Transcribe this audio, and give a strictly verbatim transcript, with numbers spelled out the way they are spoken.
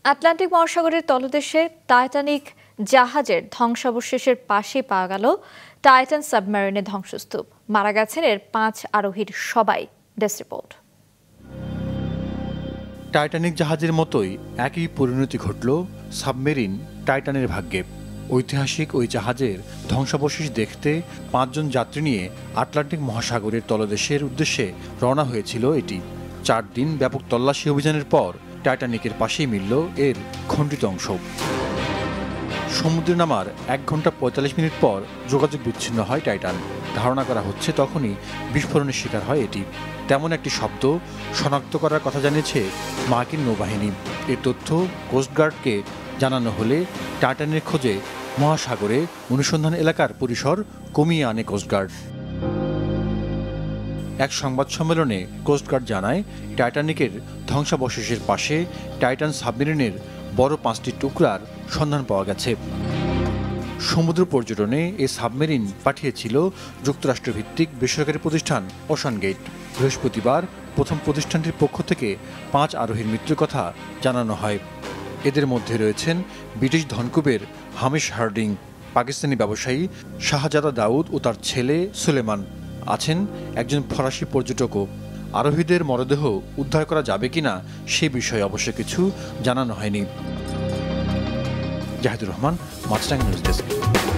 Atlantic মহাসাগরের তলদেশে Titanic জাহাজের ধ্বংসাবশেষের পাশে পাওয়া গেল টাইটান সাবমেরিনের ধ্বংসস্তূপ। মারা গেছেন এর পাঁচ আরোহীর সবাই। Desk report. টাইটানিক জাহাজের মতোই একই পরিণতি ঘটল সাবমেরিন টাইটানের ভাগ্যে। ঐতিহাসিক ওই জাহাজের ধ্বংসাবশেষ দেখতে পাঁচজন যাত্রী নিয়ে আটলান্টিক মহাসাগরের তলদেশের উদ্দেশ্যে রওনা হয়েছিল এটি। চার দিন ব্যাপক তল্লাশি অভিযানের পর টাইটানিকের পাশেই মিলল এর খণ্ডিত অংশ। সমুদ্রে নামার এক ঘন্টা পঁয়তাল্লিশ মিনিট পর যোগাযোগ বিচ্ছিন্ন হয় টাইটান। ধারণা করা হচ্ছে তখনই বিস্ফোরণের শিকার হয় এটি। তেমন একটি শব্দ শনাক্ত করার কথা জানিয়েছে মার্কিন নৌবাহিনী। এ তথ্য কোস্টগার্ডকে জানানো হলে টাইটানের খোঁজে মহাসাগরে অনুসন্ধান এলাকার পরিসর কমিয়ে আনে কোস্টগার্ড। এক সংবাদ সম্মেলনে কোস্টগার্ড জানায়, টাইটানিকের ধ্বংসাবশেষের পাশে টাইটান সাবমেরিনের বড় পাঁচটি টুকরার সন্ধান পাওয়া গেছে। সমুদ্র পর্যটনে এই সাবমেরিন পাঠিয়েছিল যুক্তরাষ্ট্রভিত্তিক বেসরকারি প্রতিষ্ঠান ওশান গেট। বৃহস্পতিবার প্রথম প্রতিষ্ঠানটির পক্ষ থেকে পাঁচ আরোহীর মৃত্যুর কথা জানানো হয়। এদের মধ্যে রয়েছেন ব্রিটিশ ধনকুবের হামিশ হার্ডিং, পাকিস্তানি ব্যবসায়ী শাহজাদা দাউদ ও তার ছেলে সুলেমান। আছেন একজন ফরাসি পর্যটকও। আরোহীদের মরদেহ উদ্ধার করা যাবে কিনা সে বিষয়ে অবশ্য কিছু জানানো হয়নি। Zahidur Rahman, Maasranga news desk.